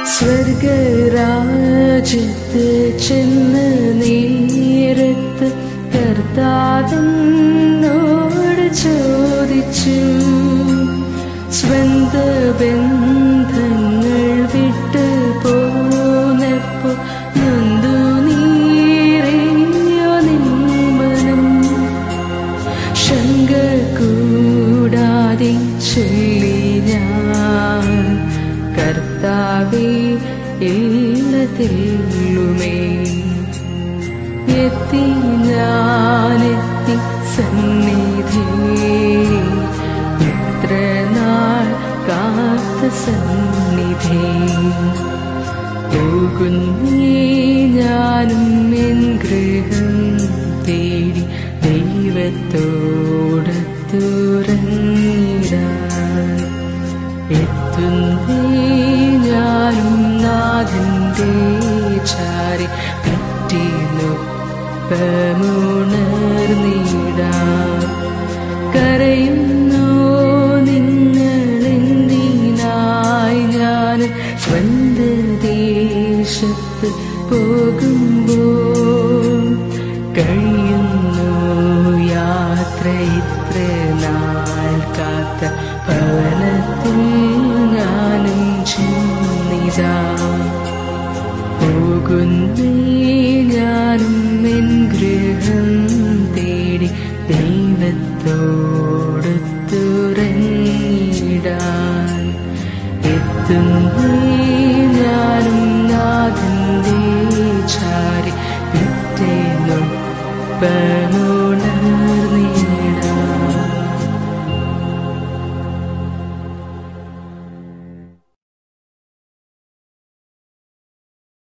സ്വർഗരാജ്യത്ത് ചെന്ന് നേരത്ത് കർത്താവിനോട് ചോദിച്ചു, സ്വന്ത ബന്ധങ്ങൾ വിട്ട് പോന്നപ്പോ നൊന്തു നീറിയോ നിന്മനം? ശങ്ക കൂടാതെ ചൊല്ലി ഞാൻ, കർത്താവേ എല്ലാത്തിലുമേ. എത്തി ഞാനെത്തി സന്നിധിയേ, ഇത്ര നാൾ കാത്ത സന്നിധി. പോകുന്നേ ഞാനും എൻ ഗൃഹം തേടി ദൈവത്തോടത്തുറങ്ങിടാൻ. എത്തുന്നേ ഞാനും നാഥന്റെ ചാരി പറ്റിനൊപ്പമുണർന്നിടാൻ. കരയുന്നോ നിങ്ങളെന്തിനായി ഞാൻ സ്വന്ത ദേശത്ത് പോകുമ്പോൾ? കഴിയുന്നു യാത്ര ഇത്ര നാൾ കാത്ത ഭവനത്തിൽ ഞാനും ചെന്നിതാ. പോകുന്നേ ഞാനും എൻ ഗൃഹം തേടി ദൈവത്തോടൊത്തുറങ്ങിടാൻ. എത്തുന്നേ ഞാനും നാഥന്റെ ചാരി പിറ്റേന്നൊപ്പമോ